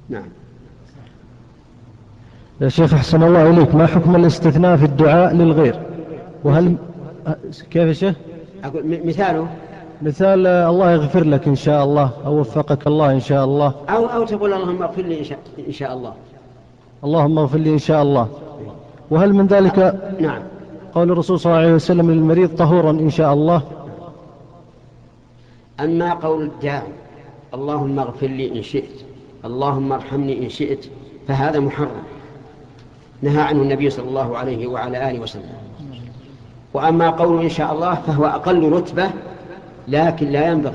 نعم. يا شيخ أحسن الله إليك، ما حكم الاستثناء في الدعاء للغير؟ وهل كيف يا شيخ؟ أقول مثاله مثال الله يغفر لك إن شاء الله، أو وفقك الله إن شاء الله، أو تقول اللهم اغفر لي إن شاء الله. اللهم اغفر لي إن شاء الله. وهل من ذلك نعم قول الرسول صلى الله عليه وسلم للمريض طهورا إن شاء الله؟ أما قول الداعي اللهم اغفر لي إن شئت، اللهم ارحمني إن شئت، فهذا محرم نهى عنه النبي صلى الله عليه وعلى آله وسلم. وأما قول إن شاء الله فهو أقل رتبة لكن لا ينبغي.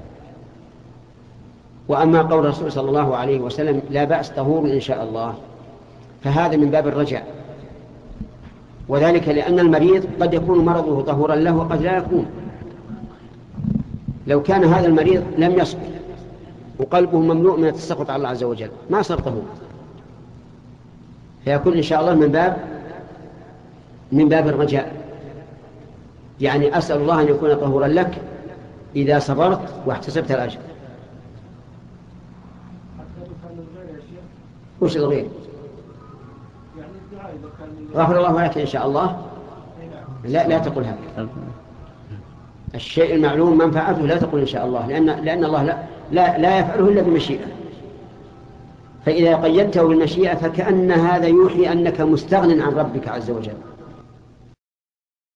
وأما قول الرسول صلى الله عليه وسلم لا بأس طهور إن شاء الله، فهذا من باب الرجاء، وذلك لأن المريض قد يكون مرضه طهورا له وقد لا يكون. لو كان هذا المريض لم يصبر وقلبه مملوء من التسخط على الله عز وجل ما صار طهور، فيكون إن شاء الله من باب الرجاء، يعني أسأل الله أن يكون طهورا لك إذا صبرت واحتسبت الأجر. وش الغير؟ غفر الله لك إن شاء الله، لا تقول هذا. الشيء المعلوم منفعته لا تقول إن شاء الله، لأن الله لا يفعله إلا بمشيئة. فإذا قيدته بالمشيئة فكأن هذا يوحي أنك مستغن عن ربك عز وجل.